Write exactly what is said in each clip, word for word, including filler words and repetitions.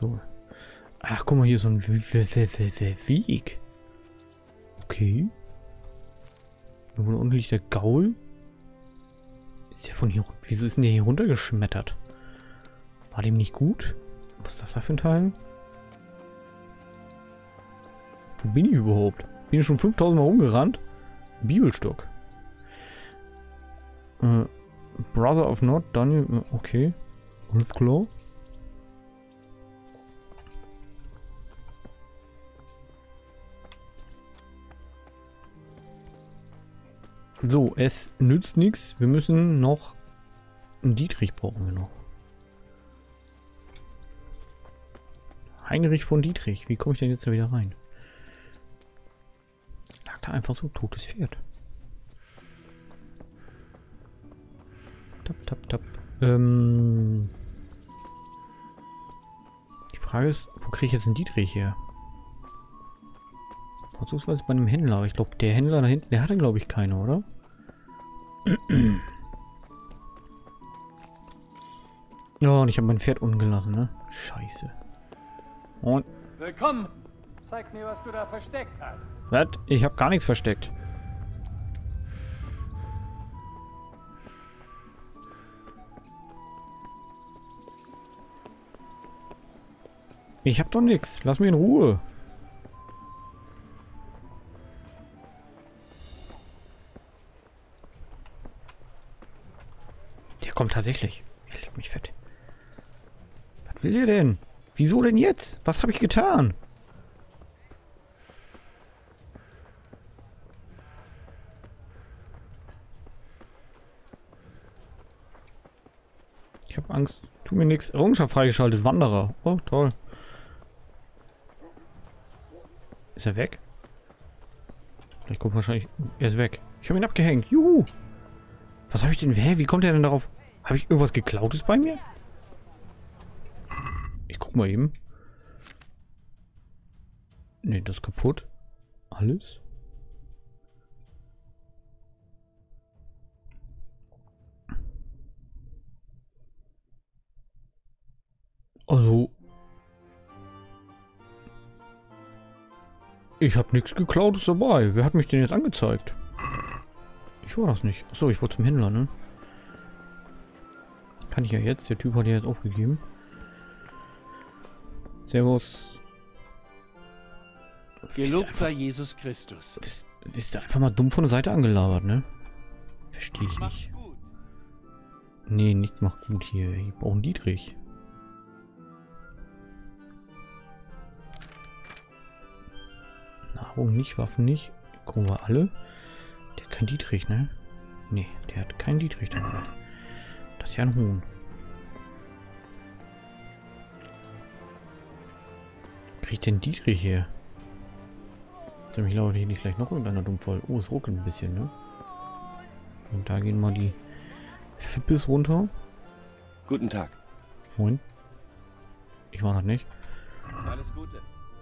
So. Ach, guck mal, hier so ein Weg. Okay. Irgendwo unten liegt der Gaul. Ist der von hier... Wieso ist denn der hier runtergeschmettert? War dem nicht gut? Was ist das da für ein Teil? Wo bin ich überhaupt? Bin ich schon fünftausend Mal rumgerannt? Bibelstock. Äh, Brother of Not, Daniel... Okay. Alles klar. So, es nützt nichts. Wir müssen noch einen Dietrich brauchen wir noch. Heinrich von Dietrich. Wie komme ich denn jetzt da wieder rein? Lag da einfach so ein totes Pferd. Tap, tap, tap. Ähm Die Frage ist, wo kriege ich jetzt einen Dietrich her? Vorzugsweise bei einem Händler. Aber ich glaube, der Händler da hinten, der hatte, glaube ich, keine, oder? Oh, und ich habe mein Pferd unten gelassen, ne? Scheiße. Und... Willkommen! Zeig mir, was du da versteckt hast. Was? Ich habe gar nichts versteckt. Ich hab doch nichts. Lass mich in Ruhe. Der kommt tatsächlich. Er legt mich fett. Was will der denn? Wieso denn jetzt? Was habe ich getan? Ich habe Angst. Tu mir nichts. Errungenschaft freigeschaltet. Wanderer. Oh, toll. Ist er weg? Vielleicht kommt wahrscheinlich... Er ist weg. Ich habe ihn abgehängt. Juhu. Was habe ich denn... Hä? Wie kommt er denn darauf? Habe ich irgendwas Geklautes bei mir? Ich guck mal eben. Ne, das ist kaputt. Alles. Also... Ich habe nichts Geklautes dabei. Wer hat mich denn jetzt angezeigt? Ich war das nicht. Achso, ich wollte zum Händler, ne? Kann ich ja jetzt. Der Typ hat ja jetzt aufgegeben. Servus. Gelobt sei Jesus Christus. Wisst, wisst ihr einfach mal dumm von der Seite angelabert, ne? Verstehe ich nicht. Nee, nichts macht gut hier. Ich brauche einen Dietrich. Nahrung nicht, Waffen nicht. Gucken wir alle. Der hat keinen Dietrich, ne? Nee, der hat keinen Dietrich dabei. Das ist ja ein Huhn. Kriegt den Dietrich her? Ich glaube, hier nicht gleich noch irgendeiner dumm voll. Oh, es ruckelt ein bisschen, ne? Und da gehen mal die Fippis runter. Guten Tag. Moin. Ich war noch nicht. Alles Gute.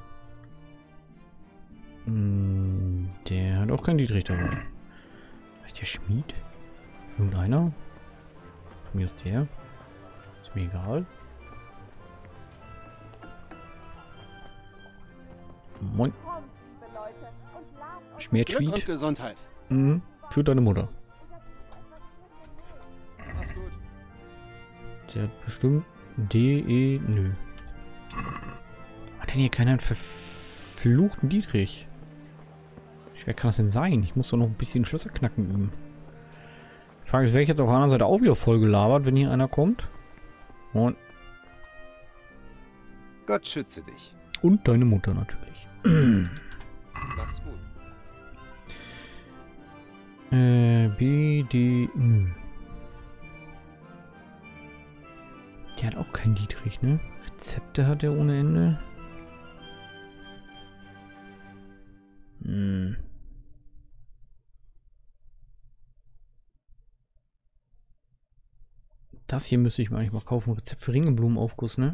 Hm, der hat auch keinen Dietrich dabei. Ist der Schmied? Irgendeiner? Von mir ist der. Ist mir egal. Moin. Schmied-Schmied. Glück und Gesundheit. Mhm. Für deine Mutter. Mach's gut. Der hat bestimmt D, E, nö. Hat denn hier keinen verfluchten Dietrich? Wie schwer kann das denn sein? Ich muss doch noch ein bisschen Schlösser knacken üben. Die Frage ist, wäre ich jetzt auf der anderen Seite auch wieder voll gelabert, wenn hier einer kommt? Und, Gott schütze dich. und deine Mutter natürlich. Mach's gut. Äh, B, D, nö. Der hat auch keinen Dietrich, ne? Rezepte hat er ohne Ende. Hm. Das hier müsste ich mir eigentlich mal kaufen. Rezept für Ringelblumenaufguss, ne?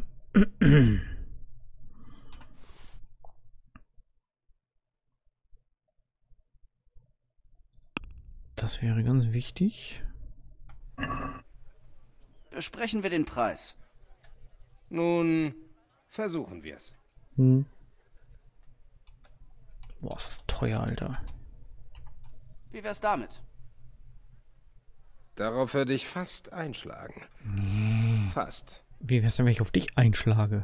Das wäre ganz wichtig. Besprechen wir den Preis. Nun, Versuchen wir es. Hm. Boah, ist das teuer, Alter. Wie wär's damit? Darauf würde ich fast einschlagen. Nee. Fast. Wie wär's denn, wenn ich auf dich einschlage?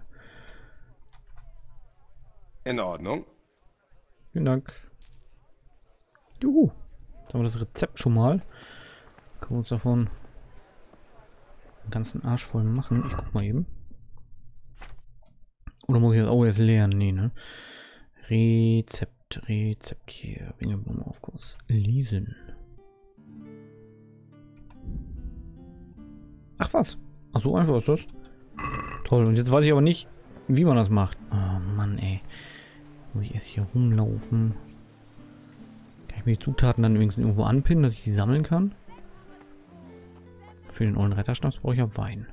In Ordnung. Vielen Dank. Juhu. Jetzt haben wir das Rezept schon mal. Können wir uns davon den ganzen Arsch voll machen. Ich guck mal eben. Oder muss ich das auch erst lernen? Nee, ne? Rezept, Rezept hier. Ringelblumenaufguss. Lesen. Ach was. Ach so einfach ist das. Toll. Und jetzt weiß ich aber nicht, wie man das macht. Oh Mann, ey. Muss ich erst hier rumlaufen. Kann ich mir die Zutaten dann übrigens irgendwo anpinnen, dass ich die sammeln kann? Für den ollen Retterschnaps brauche ich ja Wein.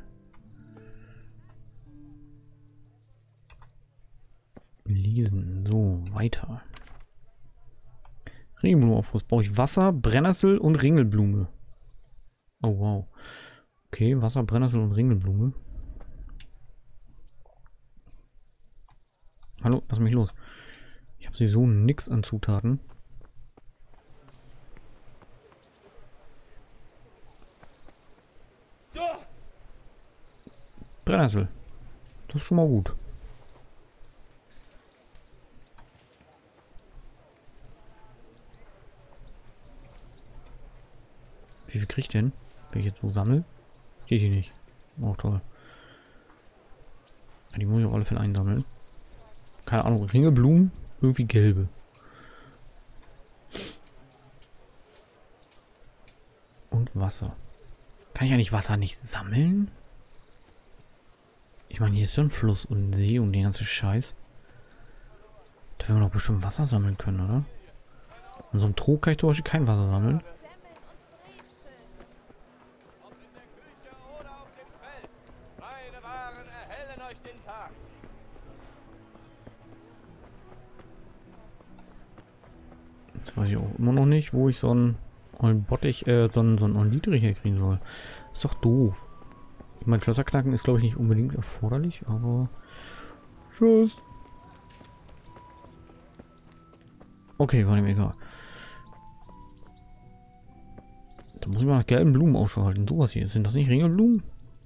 Lesen. So, weiter. Ringelblumenaufguss. Brauche ich Wasser, Brennnessel und Ringelblume. Oh, wow. Okay, Wasser, Brennnessel und Ringelblume. Hallo, lass mich los. Ich habe sowieso nix an Zutaten. Brennnessel. Das ist schon mal gut. Wie viel krieg ich denn, wenn ich jetzt so sammle? Steht hier nicht. Auch toll. Die muss ich auf alle Fälle einsammeln. Keine Ahnung, Ringelblumen, irgendwie gelbe. Und Wasser. Kann ich eigentlich Wasser nicht sammeln? Ich meine, hier ist so ein Fluss und ein See und den ganzen Scheiß. Da werden wir doch bestimmt Wasser sammeln können, oder? In so einem Trog kann ich zum Beispiel kein Wasser sammeln. Jetzt weiß ich auch immer noch nicht, wo ich so einen ollen Bottich, äh, so einen, so einen ollen Dietrich herkriegen soll. Ist doch doof. Ich meine, Schlösserknacken ist, glaube ich, nicht unbedingt erforderlich, aber... Tschüss. Okay, war dem egal. Da muss ich mal nach gelben Blumen Ausschau halten. Sowas hier. Sind das nicht Ringelblumen?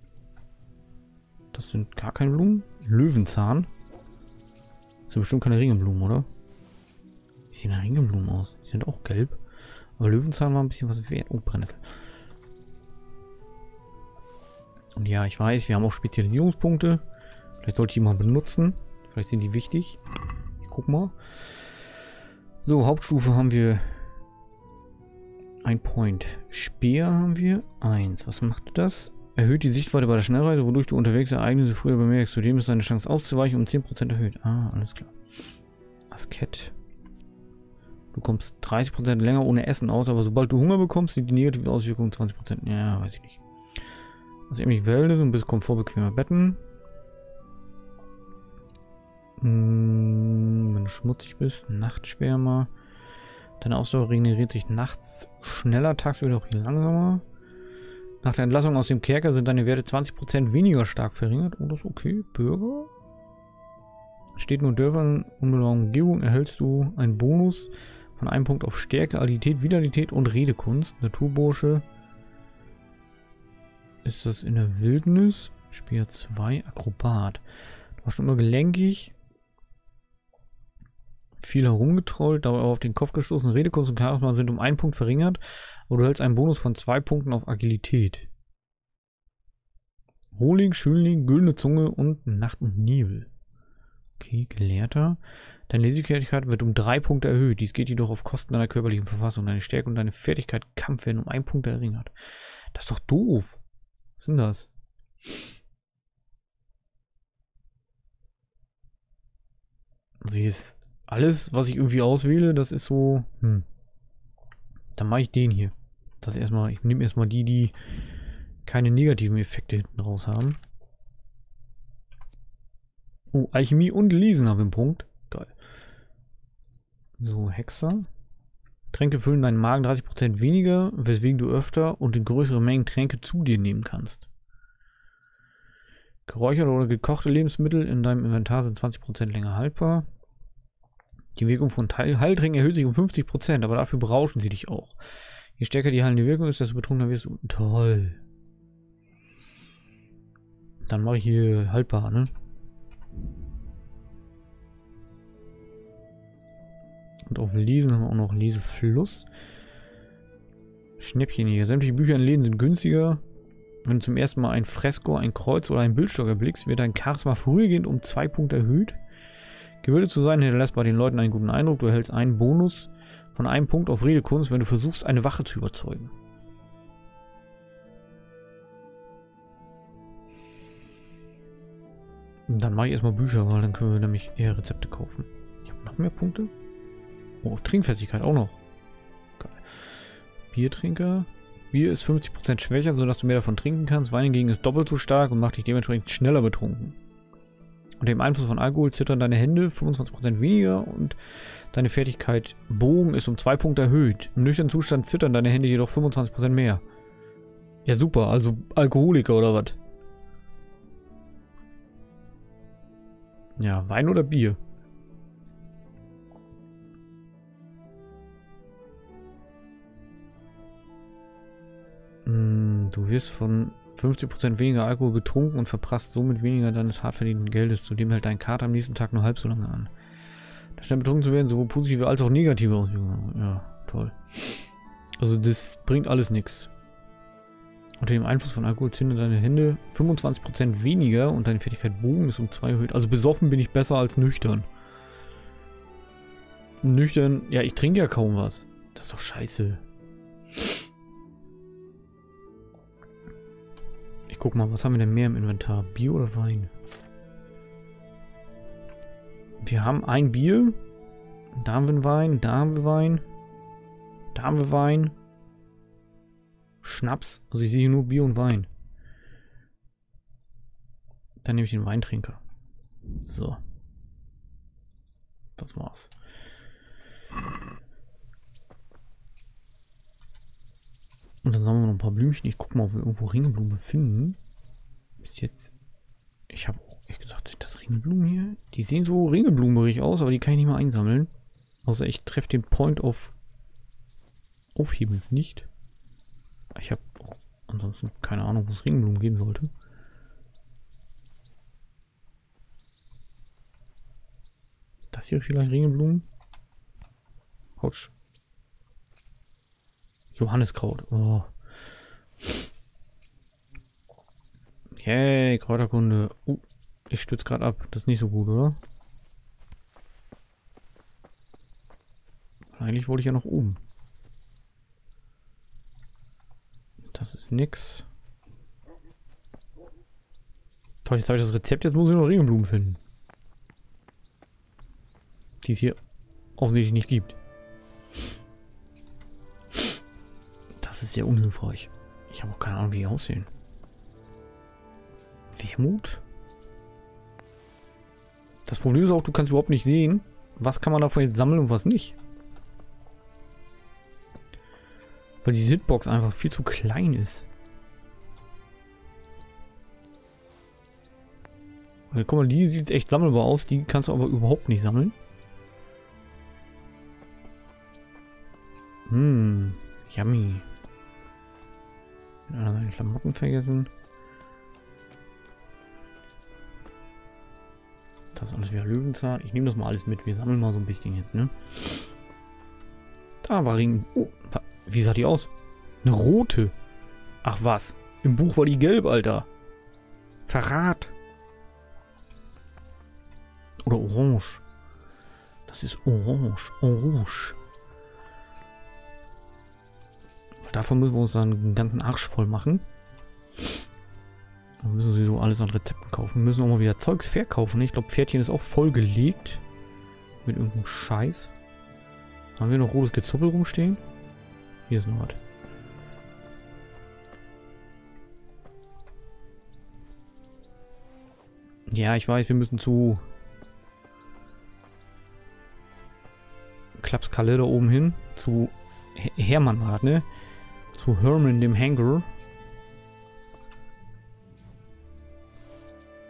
Das sind gar keine Blumen. Löwenzahn. Das sind bestimmt keine Ringelblumen, oder? Wie sehen da Ringelblumen aus? Die sind auch gelb. Aber Löwenzahn war ein bisschen was wert. Oh, Brennnessel. Und ja, ich weiß, wir haben auch Spezialisierungspunkte. Vielleicht sollte ich die mal benutzen. Vielleicht sind die wichtig. Ich guck mal. So, Hauptstufe haben wir ein Point. Speer haben wir eins. Was macht das? Erhöht die Sichtweite bei der Schnellreise, wodurch du unterwegs Ereignisse früher bemerkst. Zudem ist deine Chance auszuweichen um zehn Prozent erhöht. Ah, alles klar. Askett. Du kommst dreißig Prozent länger ohne Essen aus, aber sobald du Hunger bekommst, sind die negativen Auswirkungen zwanzig Prozent. Ja, weiß ich nicht. Also ähnlich Wellness und bis Komfort bequemer Betten. Hm, wenn du schmutzig bist, Nachtschwärmer. Deine Ausdauer regeneriert sich nachts schneller, tagsüber auch langsamer. Nach der Entlassung aus dem Kerker sind deine Werte zwanzig Prozent weniger stark verringert. Oh, das ist okay. Bürger. Steht nur Dörfern unmittelbarer Umgebung, erhältst du einen Bonus von einem Punkt auf Stärke, Agilität, Vitalität und Redekunst. Naturbursche. Ist das in der Wildnis? Speer zwei, Akrobat. Du warst schon immer gelenkig. Viel herumgetrollt, dabei auf den Kopf gestoßen. Redekunst und Charisma sind um einen Punkt verringert, aber du hältst einen Bonus von zwei Punkten auf Agilität. Rohling, Schönling, Güldene Zunge und Nacht und Nebel. Okay, Gelehrter. Deine Lesefertigkeit wird um drei Punkte erhöht. Dies geht jedoch auf Kosten deiner körperlichen Verfassung. Deine Stärke und deine Fertigkeit Kampf werden um einen Punkt verringert. Das ist doch doof. Was sind das? Also hier ist alles, was ich irgendwie auswähle, das ist so, hm. Dann mache ich den hier. Das erstmal, ich nehme erstmal die, die keine negativen Effekte hinten raus haben. Oh, Alchemie und Lesen haben wir einen Punkt. Geil. So, Hexer. Tränke füllen deinen Magen dreißig Prozent weniger, weswegen du öfter und in größeren Mengen Tränke zu dir nehmen kannst. Geräucherte oder gekochte Lebensmittel in deinem Inventar sind zwanzig Prozent länger haltbar. Die Wirkung von Teil Heiltränken erhöht sich um fünfzig Prozent, aber dafür berauschen sie dich auch. Je stärker die heilende Wirkung ist, desto betrunkener wirst du. Toll. Dann mache ich hier haltbar, ne? Und auf Lesen haben wir auch noch Lesefluss. Schnäppchen hier. Sämtliche Bücher in Läden sind günstiger. Wenn du zum ersten Mal ein Fresko, ein Kreuz oder einen Bildstock erblickst, wird dein Charisma vorübergehend um zwei Punkte erhöht. Gewillt zu sein, hinterlässt bei den Leuten einen guten Eindruck. Du erhältst einen Bonus von einem Punkt auf Redekunst, wenn du versuchst, eine Wache zu überzeugen. Dann mache ich erstmal Bücher, weil dann können wir nämlich eher Rezepte kaufen. Ich habe noch mehr Punkte. Oh, auf Trinkfestigkeit auch noch. Geil. Biertrinker. Bier ist fünfzig Prozent schwächer, sodass du mehr davon trinken kannst. Wein hingegen ist doppelt so stark und macht dich dementsprechend schneller betrunken. Unter dem Einfluss von Alkohol zittern deine Hände fünfundzwanzig Prozent weniger und deine Fertigkeit Bogen ist um zwei Punkte erhöht. Im nüchternen Zustand zittern deine Hände jedoch fünfundzwanzig Prozent mehr. Ja super, also Alkoholiker oder was? Ja, Wein oder Bier? Du wirst von fünfzig Prozent weniger Alkohol betrunken und verprasst somit weniger deines hart verdienten Geldes. Zudem hält dein Kater am nächsten Tag nur halb so lange an. Schnell betrunken zu werden, sowohl positive als auch negative Auswirkungen. Ja, toll. Also das bringt alles nichts. Unter dem Einfluss von Alkohol zittern deine Hände fünfundzwanzig Prozent weniger und deine Fertigkeit Bogen ist um zwei erhöht. Also besoffen bin ich besser als nüchtern. Nüchtern, ja, ich trinke ja kaum was. Das ist doch scheiße. Ich guck mal, was haben wir denn mehr im Inventar? Bier oder Wein? Wir haben ein Bier. Da haben wir einen Wein. Da haben wir Wein. Da haben wir Wein. Schnaps. Also ich sehe hier nur Bier und Wein. Dann nehme ich den Weintrinker. So. Das war's. Und dann sammeln wir noch ein paar Blümchen. Ich gucke mal, ob wir irgendwo Ringelblumen finden. Bis jetzt. Ich habe auch echt gesagt, das Ringelblumen hier, die sehen so ringelblumerig aus, aber die kann ich nicht mal einsammeln. Außer ich treffe den Point auf Aufhebens nicht. Ich habe ansonsten keine Ahnung, wo es Ringelblumen geben sollte. Das hier vielleicht Ringelblumen? Autsch. Johanniskraut. Oh. Yay, Kräuterkunde. Uh, ich stütze gerade ab. Das ist nicht so gut, oder? Eigentlich wollte ich ja noch oben. Das ist nix. Toll, jetzt habe ich das Rezept. Jetzt muss ich noch Ringelblumen finden. Die es hier offensichtlich nicht gibt. Das ist sehr unhilfreich. Ich habe auch keine Ahnung, wie die aussehen. Wermut? Das Problem ist auch, du kannst überhaupt nicht sehen, was kann man davon jetzt sammeln und was nicht. Weil die Hitbox einfach viel zu klein ist. Weil, guck mal, die sieht echt sammelbar aus, die kannst du aber überhaupt nicht sammeln. Hm, yummy. Ja, meine Klamotten vergessen. Das ist alles wieder Löwenzahn. Ich nehme das mal alles mit. Wir sammeln mal so ein bisschen jetzt, ne? Da war Ring. Oh, wie sah die aus? Eine rote. Ach was. Im Buch war die gelb, Alter. Verrat. Oder orange. Das ist orange. Orange. Davon müssen wir uns dann den ganzen Arsch voll machen. Dann müssen wir so alles an Rezepten kaufen. Wir müssen auch mal wieder Zeugs verkaufen. Ich glaube, Pferdchen ist auch voll gelegt. Mit irgendeinem Scheiß. Haben wir noch rotes Gezuppel rumstehen? Hier ist noch was. Ja, ich weiß, wir müssen zu Klapskalle da oben hin. Zu Hermann war das, ne? Zu Herman, dem Hangar.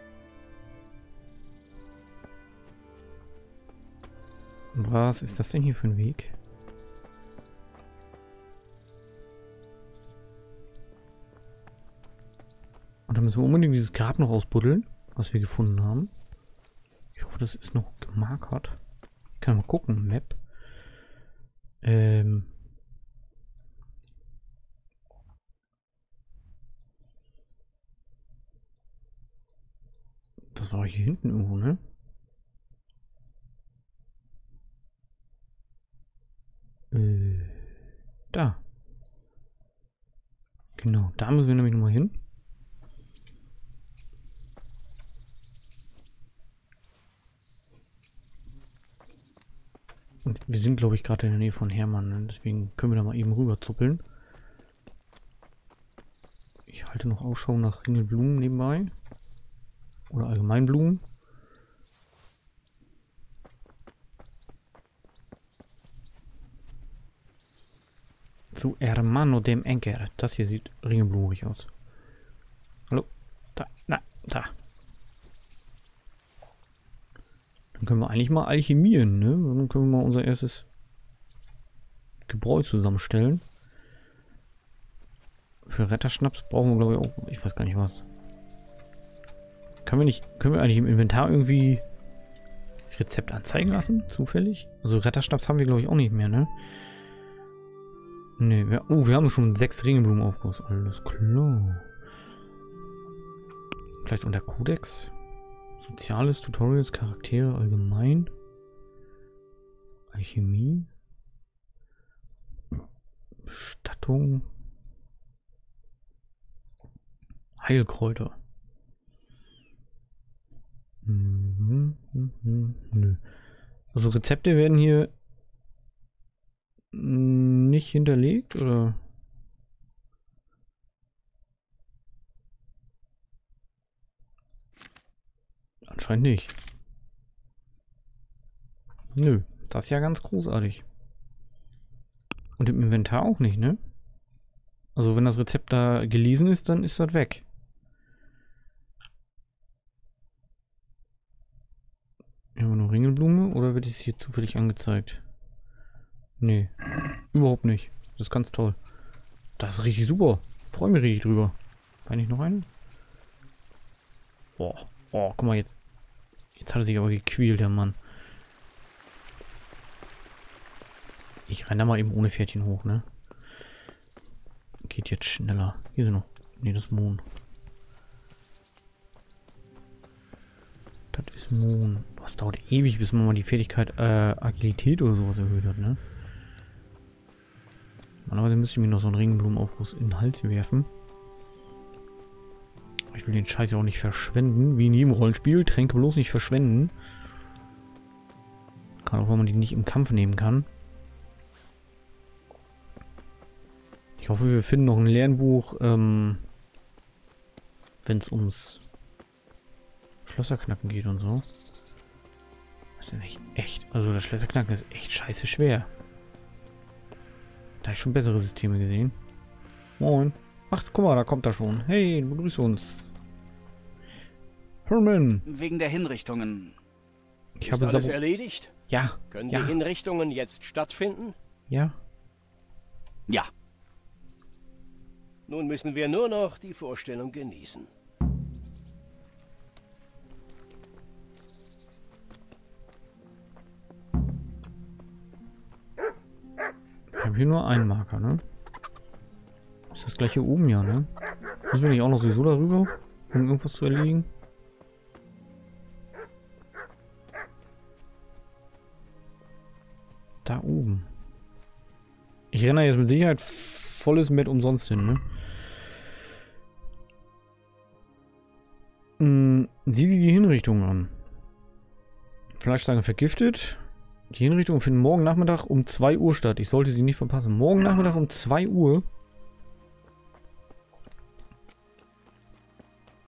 Was ist das denn hier für ein Weg? Und dann müssen wir unbedingt dieses Grab noch ausbuddeln, was wir gefunden haben. Ich hoffe, das ist noch gemarkert. Ich kann mal gucken, Map. Ähm. Das war hier hinten irgendwo, ne? Äh, da. Genau, da müssen wir nämlich nochmal hin. Und wir sind, glaube ich, gerade in der Nähe von Hermann, ne? Deswegen können wir da mal eben rüber zuppeln. Ich halte noch Ausschau nach Ringelblumen nebenbei. Oder Allgemeinblumen. Zu Hermano dem Enker. Das hier sieht ringelblumig aus. Hallo? Da, na, da. Dann können wir eigentlich mal alchemieren, ne? Dann können wir mal unser erstes Gebräu zusammenstellen. Für Retterschnaps brauchen wir, glaube ich, auch, ich weiß gar nicht was. Können wir nicht, können wir eigentlich im Inventar irgendwie Rezept anzeigen lassen? Zufällig? Also Retterschnaps haben wir, glaube ich, auch nicht mehr, ne? Ne, wir, oh, wir haben schon sechs Ringelblumenaufguss. Alles klar. Vielleicht unter Codex? Soziales, Tutorials, Charaktere, allgemein. Alchemie. Bestattung. Heilkräuter. Mhm, mhm, nö. Also Rezepte werden hier nicht hinterlegt, oder? Anscheinend nicht. Nö, das ist ja ganz großartig. Und im Inventar auch nicht, ne? Also wenn das Rezept da gelesen ist, dann ist das weg. Haben wir noch Ringelblume oder wird es hier zufällig angezeigt? Nee, überhaupt nicht. Das ist ganz toll. Das ist richtig super. Freue mich richtig drüber. War nicht noch eine? Boah, oh, guck mal jetzt. Jetzt hat er sich aber gequält, der Mann. Ich renne da mal eben ohne Pferdchen hoch, ne? Geht jetzt schneller. Hier sind noch. Ne, das ist Mohn. Das ist Mohn. Das dauert ewig, bis man mal die Fähigkeit äh, Agilität oder sowas erhöht hat, ne? Normalerweise müsste ich mir noch so einen Ringelblumenaufguss in den Hals werfen. Ich will den Scheiß ja auch nicht verschwenden. Wie in jedem Rollenspiel. Tränke bloß nicht verschwenden. Gerade auch, wenn man die nicht im Kampf nehmen kann. Ich hoffe, wir finden noch ein Lernbuch, ähm, wenn es ums Schlösserknacken geht und so. Das ist ja nicht echt. Also das Schlösserknacken ist echt scheiße schwer. Da habe ich schon bessere Systeme gesehen. Moin. Ach, guck mal, da kommt er schon. Hey, begrüß uns. Herman. Wegen der Hinrichtungen. Ich Ist habe alles Sabo erledigt? Ja. Können ja. die Hinrichtungen jetzt stattfinden? Ja. Ja. Nun müssen wir nur noch die Vorstellung genießen. Ich habe hier nur einen Marker, ne? Ist das gleich hier oben, ja, ne? Müssen wir nicht auch noch sowieso darüber, um irgendwas zu erledigen? Da oben. Ich renne jetzt mit Sicherheit volles Met umsonst hin, ne? Hm, sieh dir die Hinrichtung an. Fleischstange vergiftet. Die Hinrichtungen finden morgen Nachmittag um zwei Uhr statt. Ich sollte sie nicht verpassen. Morgen Nachmittag um zwei Uhr.